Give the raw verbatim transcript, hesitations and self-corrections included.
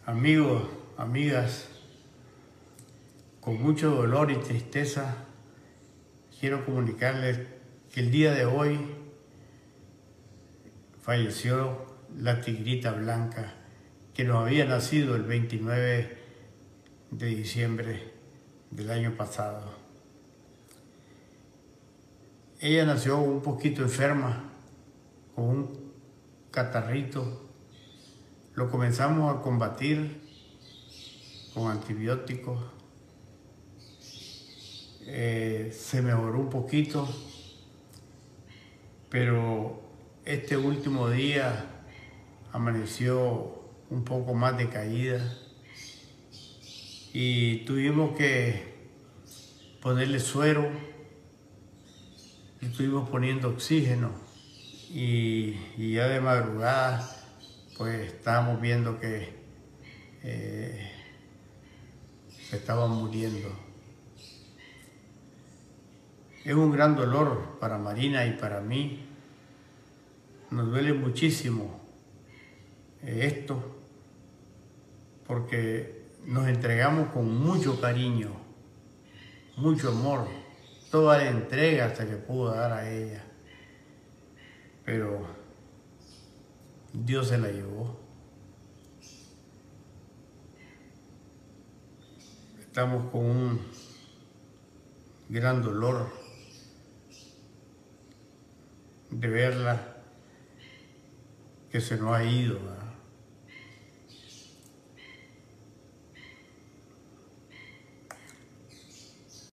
Amigos, amigas, con mucho dolor y tristeza, quiero comunicarles que el día de hoy falleció la tigrita blanca, que nos había nacido el veintinueve de diciembre del año pasado. Ella nació un poquito enferma, con un catarrito. Lo comenzamos a combatir con antibióticos. Eh, se mejoró un poquito, pero este último día amaneció un poco más decaída y tuvimos que ponerle suero, le estuvimos poniendo oxígeno y, y ya de madrugada pues estábamos viendo que eh, se estaban muriendo. Es un gran dolor para Marina y para mí. Nos duele muchísimo esto porque nos entregamos con mucho cariño, mucho amor. Toda la entrega se le pudo dar a ella, pero Dios se la llevó. Estamos con un gran dolor de verla que se nos ha ido, ¿verdad?